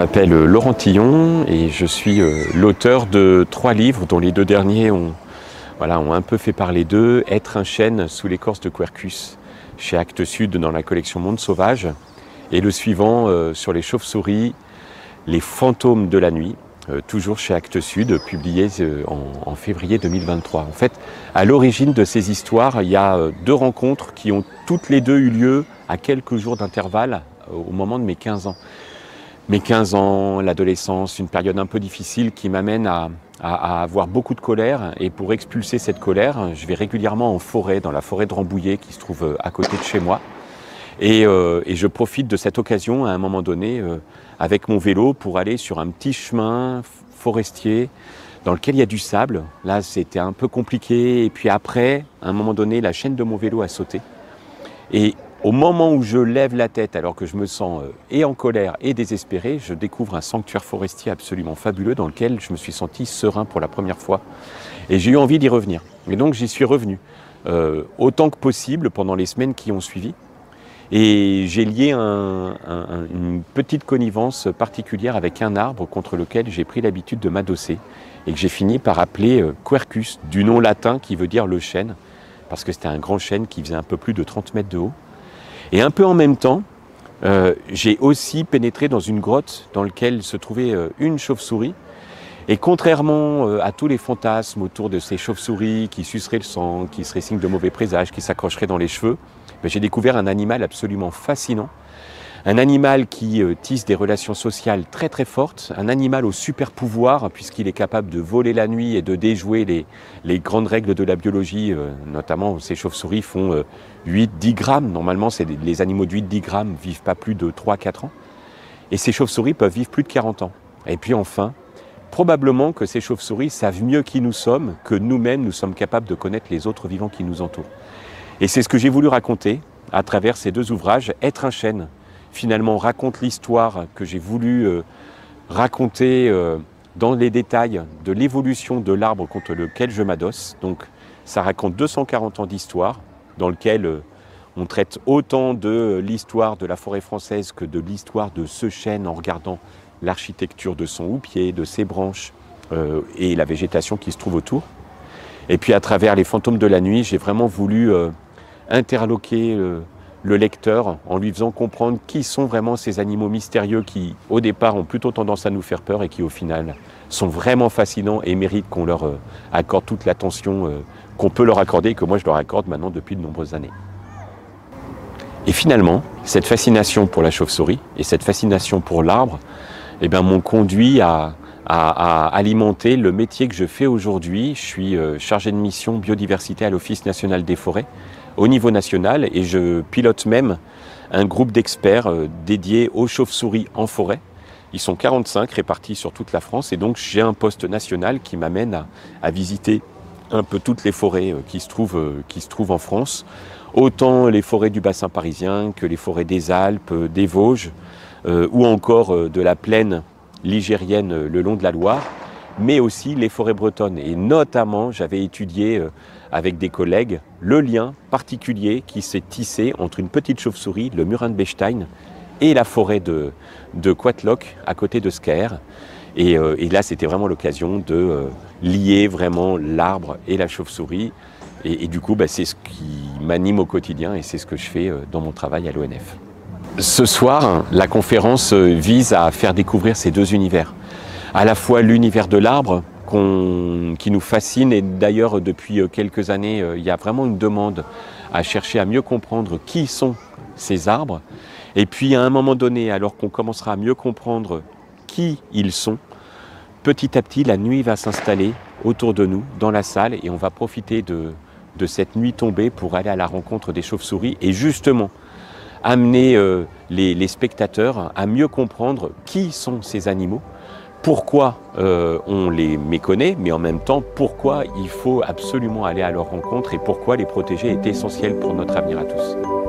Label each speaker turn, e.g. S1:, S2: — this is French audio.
S1: m'appelle Laurent Tillon et je suis l'auteur de 3 livres dont les 2 derniers ont un peu fait parler d'eux. Être un chêne sous l'écorce de Quercus chez Actes Sud dans la collection Monde Sauvage et le suivant sur les chauves-souris, Les fantômes de la nuit, toujours chez Actes Sud, publié en février 2023. En fait, à l'origine de ces histoires, il y a 2 rencontres qui ont toutes les 2 eu lieu à quelques jours d'intervalle au moment de mes 15 ans. Mes 15 ans, l'adolescence, une période un peu difficile qui m'amène à avoir beaucoup de colère. Et pour expulser cette colère, je vais régulièrement en forêt, dans la forêt de Rambouillet qui se trouve à côté de chez moi. Et je profite de cette occasion à un moment donné avec mon vélo pour aller sur un petit chemin forestier dans lequel il y a du sable. Là, c'était un peu compliqué. Et puis après, à un moment donné, la chaîne de mon vélo a sauté. Et au moment où je lève la tête, alors que je me sens et en colère et désespéré, je découvre un sanctuaire forestier absolument fabuleux dans lequel je me suis senti serein pour la première fois. Et j'ai eu envie d'y revenir. Et donc j'y suis revenu autant que possible pendant les semaines qui ont suivi. Et j'ai lié une petite connivence particulière avec un arbre contre lequel j'ai pris l'habitude de m'adosser et que j'ai fini par appeler Quercus, du nom latin qui veut dire le chêne, parce que c'était un grand chêne qui faisait un peu plus de 30 mètres de haut. Et un peu en même temps, j'ai aussi pénétré dans une grotte dans laquelle se trouvait une chauve-souris. Et contrairement à tous les fantasmes autour de ces chauves-souris qui suceraient le sang, qui seraient signe de mauvais présage, qui s'accrocheraient dans les cheveux, j'ai découvert un animal absolument fascinant. Un animal qui tisse des relations sociales très très fortes, un animal au super pouvoir puisqu'il est capable de voler la nuit et de déjouer les grandes règles de la biologie, notamment ces chauves-souris font 8-10 grammes. Normalement, les animaux de 8-10 grammes ne vivent pas plus de 3-4 ans. Et ces chauves-souris peuvent vivre plus de 40 ans. Et puis enfin, probablement que ces chauves-souris savent mieux qui nous sommes que nous-mêmes nous sommes capables de connaître les autres vivants qui nous entourent. Et c'est ce que j'ai voulu raconter à travers ces 2 ouvrages. Être un chêne, finalement, raconte l'histoire que j'ai voulu raconter dans les détails de l'évolution de l'arbre contre lequel je m'adosse. Donc ça raconte 240 ans d'histoire dans lequel on traite autant de l'histoire de la forêt française que de l'histoire de ce chêne en regardant l'architecture de son houppier, de ses branches et la végétation qui se trouve autour. Et puis à travers Les fantômes de la nuit, j'ai vraiment voulu interloquer le lecteur en lui faisant comprendre qui sont vraiment ces animaux mystérieux qui, au départ, ont plutôt tendance à nous faire peur et qui, au final, sont vraiment fascinants et méritent qu'on leur accorde toute l'attention qu'on peut leur accorder et que moi je leur accorde maintenant depuis de nombreuses années. Et finalement, cette fascination pour la chauve-souris et cette fascination pour l'arbre m'ont conduit à alimenter le métier que je fais aujourd'hui. Je suis chargé de mission biodiversité à l'Office national des forêts au niveau national et je pilote même un groupe d'experts dédié aux chauves-souris en forêt. Ils sont 45 répartis sur toute la France et donc j'ai un poste national qui m'amène à visiter un peu toutes les forêts qui se trouvent en France, autant les forêts du bassin parisien que les forêts des Alpes, des Vosges ou encore de la plaine ligérienne le long de la Loire, mais aussi les forêts bretonnes. Et notamment, j'avais étudié avec des collègues le lien particulier qui s'est tissé entre une petite chauve-souris, le murin de Bechstein, et la forêt de Quatlock, à côté de Scaër. Et là, c'était vraiment l'occasion de lier vraiment l'arbre et la chauve-souris. Et du coup, c'est ce qui m'anime au quotidien et c'est ce que je fais dans mon travail à l'ONF. Ce soir, la conférence vise à faire découvrir ces 2 univers. À la fois l'univers de l'arbre, qui nous fascine, et d'ailleurs depuis quelques années, il y a vraiment une demande à chercher à mieux comprendre qui sont ces arbres. Et puis à un moment donné, alors qu'on commencera à mieux comprendre qui ils sont, petit à petit, la nuit va s'installer autour de nous, dans la salle, et on va profiter de cette nuit tombée pour aller à la rencontre des chauves-souris et justement amener les spectateurs à mieux comprendre qui sont ces animaux, pourquoi on les méconnaît, mais en même temps pourquoi il faut absolument aller à leur rencontre et pourquoi les protéger est essentiel pour notre avenir à tous.